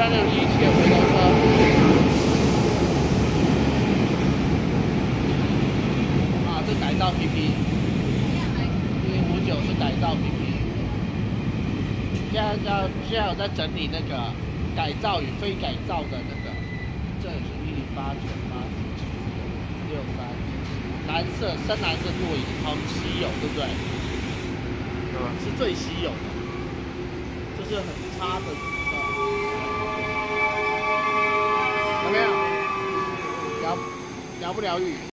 361起的回头车。啊，这改造 PP。1059是改造 PP。现在有在整理那个改造与非改造的那个，这也是108984763，蓝色深蓝色座椅很稀有，对不对？是最稀有的，这是很差的，有没有？疗不疗愈？